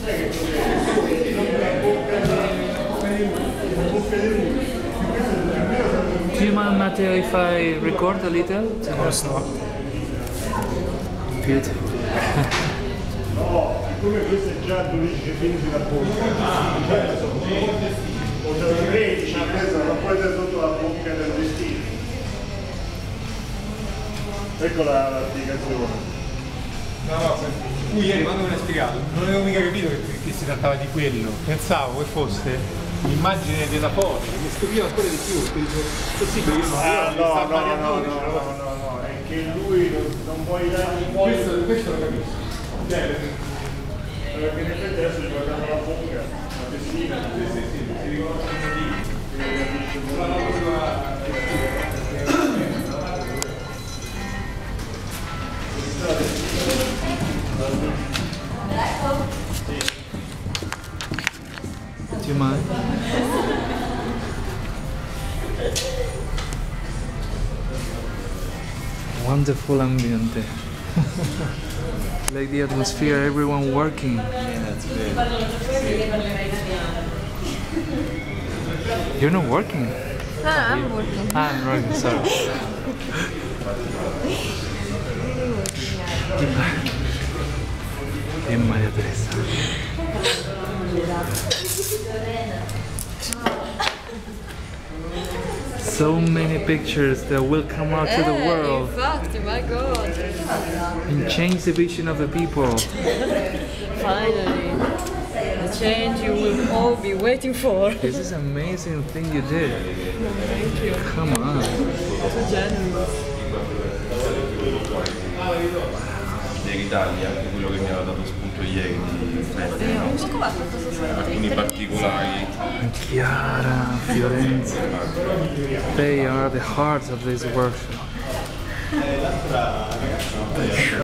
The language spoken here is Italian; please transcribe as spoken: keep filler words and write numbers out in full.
Do you mind, Matteo, if I record a little? Of course not. Beautiful. No, come questo è già dodici minuti da bocca. O tredici, non puoi essere sotto la bocca del vestito. Ecco la, l'applicazione. No, no, tu ieri quando me l'hai spiegato non avevo mica capito che, che si trattava di quello. Pensavo che fosse l'immagine della foto, mi stupiva ancora di più, perché dico, possibile che io non Ah, no, no, no, no, no, no, no, no, è che lui non, non puoi dare un po'. Questo, questo lo capisco. Cioè, perché in effetti adesso gli guardiamo la bocca, la testina, sì, sì, sì, si riconosce i motivi. Do you mind? Wonderful ambiente. Like the atmosphere, everyone working. Yeah, that's good. You're not working? Ah, I'm working. Ah, I'm working, sorry. E Maria Teresa. So many pictures that will come out to the world Infatti, my God. and change the vision of the people. Finally. The change you will all be waiting for. This is an amazing thing you did. Thank you. Come on. So generous. Ieri Italia, anche quello che mi aveva dato spunto ieri di mettere, no? Alcuni particolari. Chiara, Fiorenza. They are the hearts of this workshop.